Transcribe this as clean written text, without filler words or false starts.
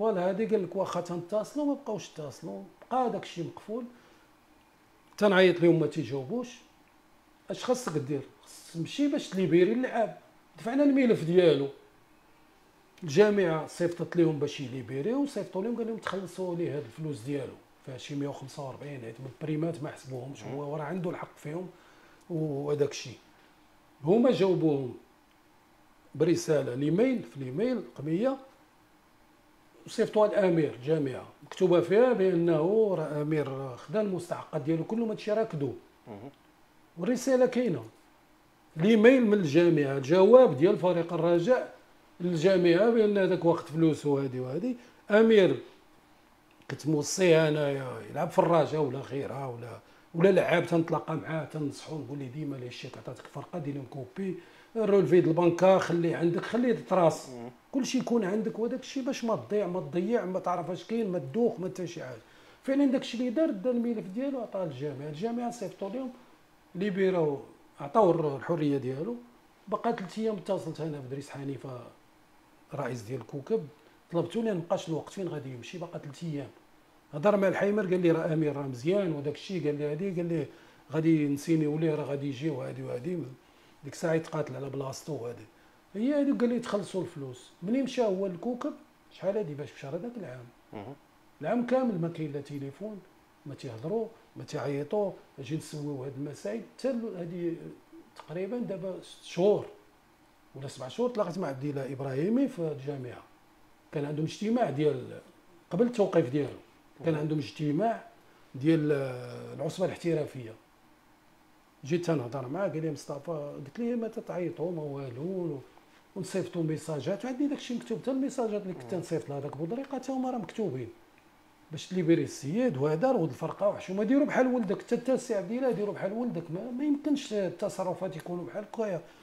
فوالا هادي قال لك واخا تنتصلوا ما بقاوش يتصلوا، بقى داك الشيء مقفول. تنعيط لهم ما تيجاوبوش. اش خاصك دير؟ خاص تمشي باش تليبيري اللعاب. دفعنا الملف ديالو، الجامعه صيفطت لهم باش يليبيريو، وصيفطوا لهم قال لهم تخلصوا ليه هاد الفلوس ديالو فيها شي 145 عيط بالبريمات ما حسبوهمش، هو راه عنده الحق فيهم وهذاك الشيء. هما جاوبوهم برساله الايميل، في الايميل قميه، وصيفطوها لامير الجامعه مكتوبه فيها بانه راه امير خدا المستحقات ديالو كلهم، هادشي راه كذوب. والرساله كاينه، الايميل من الجامعه، الجواب ديال فريق الرجاء للجامعه بان هذاك واخد فلوس وهادي وهادي. امير كنت موصيه انايا يلعب في الرجاء ولا غيرها، ولا لعاب تنتلاقى معاه تنصحو نقول ليه ديما لي الشيك عطاتك فرقه دير لهم كوبي، الرولفي د البنكه خليه عندك، خليه تراس، كلشي يكون عندك، وداك الشيء باش ما تضيع ما تعرف اش كاين، ما تدوخ ما حتى شي حاجه. فعلا داك الشيء اللي دا الملف ديالو عطاه للجامعه، الجامعه صيفطوا لهم ليبيراو، عطاوه الحريه ديالو. بقى 3 ايام اتصلت انا بدريس حنيفه رئيس ديال الكوكب، طلبتو لي مابقاش الوقت فين غادي يمشي، باقا 3 ايام. هضر مع الحيمر قال لي راه امير راه مزيان وداك الشيء، قال لي هادي، قال لي غادي نسينيو ليه راه غادي يجي وهادي وهادي. ديك الساعه يتقاتل على بلاصتو وهادي هي هادي. قال لي تخلصوا الفلوس. ملي مشى هو للكوكب شحال هادي باش في شهر هذاك العام، العام كامل ما كاين لا تليفون، ما تيهضروا ما تيعيطوا، اجي نسويو هاد المسائل حتى هادي تقريبا دابا 6 شهور ولا 7 شهور. تلاقيت مع عبد الله ابراهيمي في الجامعه، كان عندهم اجتماع ديال قبل التوقيف ديالو، كان عندهم اجتماع ديال العصبه الاحترافيه. جيت تنهضر معاه قال لي مصطفى، قلت ليه ما تتعيطوا ما والو، ونصيفطوا ميساجات، عندي داك الشيء مكتوب، حتى الميساجات اللي كنت نصيفط لهذاك بودريقه حتى هما راه مكتوبين باش تليبيري السيد وهذا ولد الفرقه وحشومه. ديروا بحال ولدك، حتى السي عبد الله ديروا بحال ولدك، ما يمكنش التصرفات يكونوا بحال هكايا.